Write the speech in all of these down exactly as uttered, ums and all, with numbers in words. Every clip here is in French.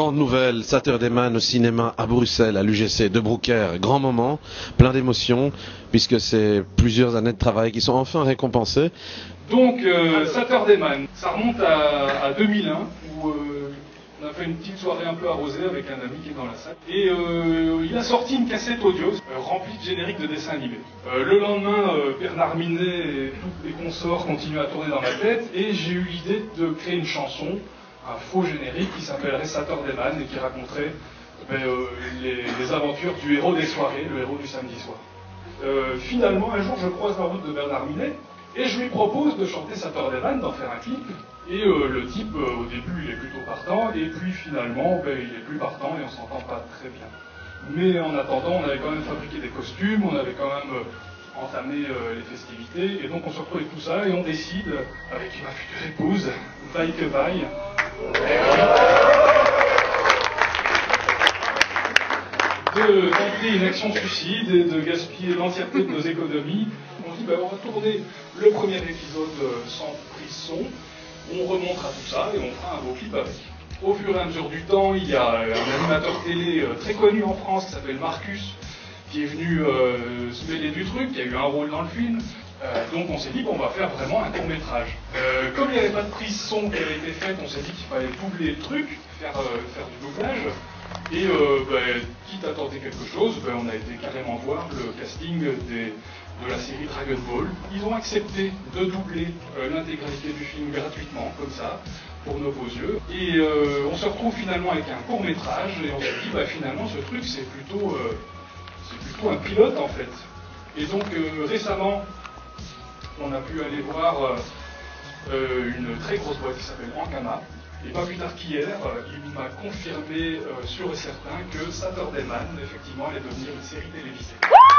Grande nouvelle, Saturday Man au cinéma à Bruxelles, à l'U G C de Brouckère. Grand moment, plein d'émotions, puisque c'est plusieurs années de travail qui sont enfin récompensées. Donc, euh, Saturday Man, ça remonte à, à deux mille un, où euh, on a fait une petite soirée un peu arrosée avec un ami qui est dans la salle. Et euh, il a sorti une cassette audio euh, remplie de génériques de dessins animés. Euh, le lendemain, euh, Bernard Minet et tous les consorts continuent à tourner dans ma tête, et j'ai eu l'idée de créer une chanson, un faux générique qui s'appellerait Saturday Man et qui raconterait ben, euh, les, les aventures du héros des soirées, le héros du samedi soir. Euh, finalement, un jour, je croise la route de Bernard Minet et je lui propose de chanter Saturday Man, d'en faire un clip. Et euh, le type, euh, au début, il est plutôt partant, et puis finalement, ben, il est plus partant et on s'entend pas très bien. Mais en attendant, on avait quand même fabriqué des costumes, on avait quand même euh, entamé euh, les festivités, et donc on se retrouve avec tout ça et on décide, avec ma future épouse, vaille que vaille, de tenter une action suicide et de gaspiller l'entièreté de nos économies. On se dit, ben, on va tourner le premier épisode sans prise son, on remontera tout ça et on fera un beau clip avec. Au fur et à mesure du temps, il y a un animateur télé très connu en France qui s'appelle Marcus, qui est venu euh, se mêler du truc, qui a eu un rôle dans le film. Euh, donc on s'est dit qu'on va faire vraiment un court métrage. Euh, comme il n'y avait pas de prise son qui avait été faite, on s'est dit qu'il fallait doubler le truc, faire, euh, faire du doublage. Et euh, ben, quitte à tenter quelque chose, ben, on a été carrément voir le casting des, de la série Dragon Ball. Ils ont accepté de doubler euh, l'intégralité du film gratuitement, comme ça, pour nos beaux yeux. Et euh, on se retrouve finalement avec un court métrage, et on se dit, ben, finalement, ce truc, c'est plutôt, euh, c'est plutôt un pilote, en fait. Et donc, euh, récemment, on a pu aller voir euh, euh, une très grosse boîte qui s'appelle Ankama. Et pas plus tard qu'hier, euh, il m'a confirmé euh, sûr et certain que Saturday Man, effectivement, allait devenir une série télévisée.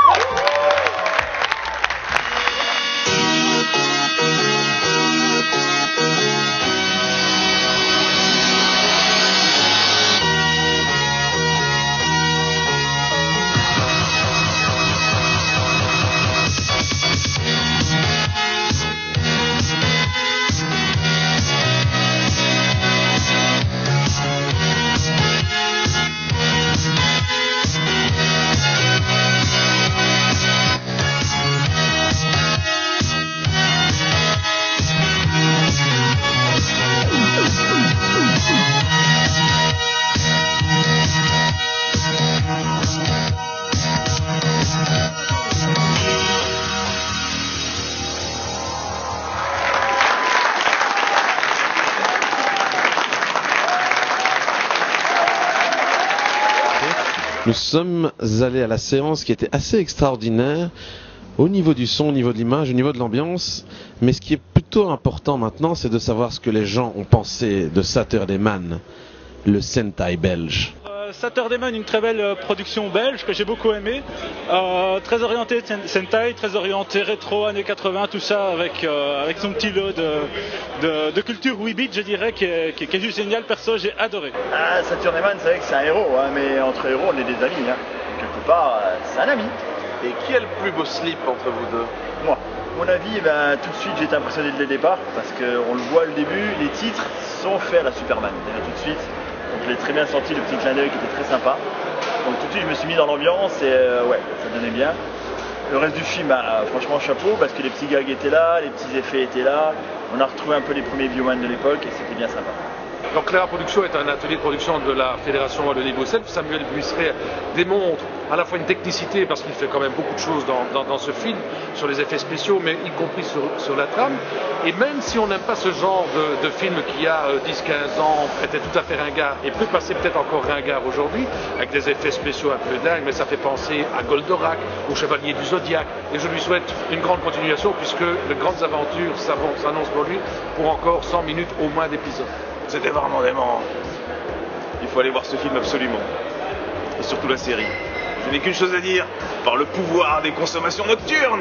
Nous sommes allés à la séance qui était assez extraordinaire au niveau du son, au niveau de l'image, au niveau de l'ambiance. Mais ce qui est plutôt important maintenant, c'est de savoir ce que les gens ont pensé de Saturday Man, le Sentai belge. Euh, Saturday Man, une très belle euh, production belge que j'ai beaucoup aimé, euh, très orientée Sentai, très orientée rétro, années quatre-vingts, tout ça, avec, euh, avec son petit lot de, de, de culture huit bits, je dirais, qui est, qui, qui est juste génial. Perso, j'ai adoré. Ah, Saturday Man, c'est vrai que c'est un héros, hein, mais entre héros, on est des amis. Hein. Quelque part, euh, c'est un ami. Et qui a le plus beau slip entre vous deux? Moi. Mon avis, ben, tout de suite, j'ai été impressionné dès le départ, parce qu'on le voit au début, les titres sont faits à la Superman, déjà tout de suite. Donc je l'ai très bien senti, le petit clin d'œil qui était très sympa. Donc tout de suite je me suis mis dans l'ambiance et euh, ouais, ça donnait bien. Le reste du film, bah, franchement chapeau, parce que les petits gags étaient là, les petits effets étaient là. On a retrouvé un peu les premiers Bioman de l'époque et c'était bien sympa. Donc Clara Production est un atelier de production de la Fédération Wallonie-Bruxelles. Samuel Buisseret démontre à la fois une technicité, parce qu'il fait quand même beaucoup de choses dans, dans, dans ce film, sur les effets spéciaux, mais y compris sur, sur la trame. Et même si on n'aime pas ce genre de, de film qui a euh, dix quinze ans, était tout à fait ringard, et peut passer peut-être encore ringard aujourd'hui, avec des effets spéciaux un peu dingues, mais ça fait penser à Goldorak, au Chevalier du Zodiac. Et je lui souhaite une grande continuation, puisque de grandes aventures s'annoncent pour lui pour encore cent minutes au moins d'épisodes. C'était vraiment dément. Il faut aller voir ce film absolument. Et surtout la série. Je n'ai qu'une chose à dire, par le pouvoir des consommations nocturnes.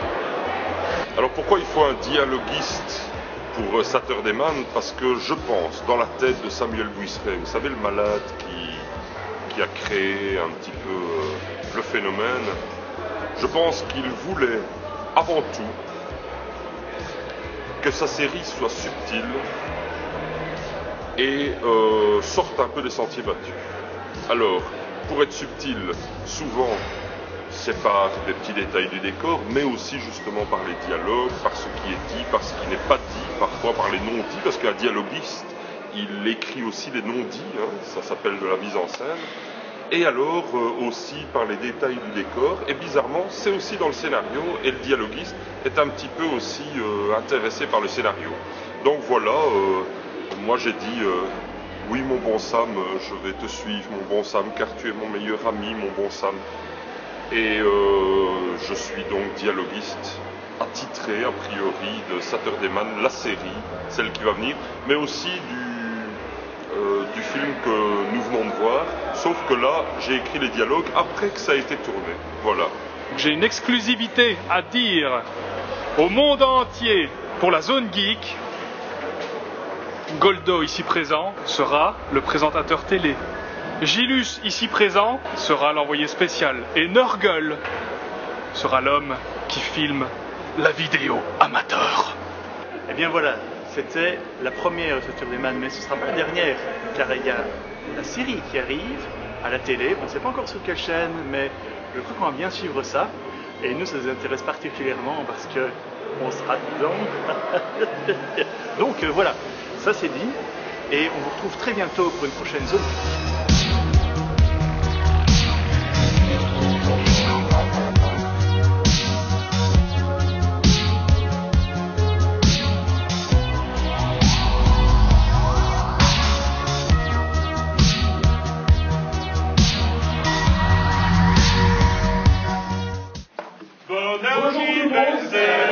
Alors pourquoi il faut un dialoguiste pour Saturday Man? Parce que je pense, dans la tête de Samuel Buisseret, vous savez le malade qui, qui a créé un petit peu euh, le phénomène, je pense qu'il voulait avant tout que sa série soit subtile, et euh, sortent un peu des sentiers battus. Alors, pour être subtil, souvent c'est par des petits détails du décor, mais aussi justement par les dialogues, par ce qui est dit, par ce qui n'est pas dit, parfois par les non-dits, parce qu'un dialoguiste, il écrit aussi les non-dits, hein, ça s'appelle de la mise en scène, et alors euh, aussi par les détails du décor, et bizarrement, c'est aussi dans le scénario, et le dialoguiste est un petit peu aussi euh, intéressé par le scénario. Donc voilà, euh, moi j'ai dit... Euh, oui, mon bon Sam, je vais te suivre, mon bon Sam, car tu es mon meilleur ami, mon bon Sam. Et euh, je suis donc dialoguiste attitré, a priori, de Saturday Man, la série, celle qui va venir, mais aussi du, euh, du film que nous venons de voir. Sauf que là, j'ai écrit les dialogues après que ça a été tourné. Voilà. J'ai une exclusivité à dire au monde entier pour la zone geek. Goldo, ici présent, sera le présentateur télé. Gilus, ici présent, sera l'envoyé spécial. Et Nurgle sera l'homme qui filme la vidéo amateur. Et bien voilà, c'était la première Saturday Man, mais ce ne sera pas la dernière, car il y a la série qui arrive à la télé. On ne sait pas encore sur quelle chaîne, mais je crois qu'on va bien suivre ça. Et nous, ça nous intéresse particulièrement parce que on sera dedans. Donc euh, voilà. Ça c'est dit, et on vous retrouve très bientôt pour une prochaine zone. Bonjour tout le monde.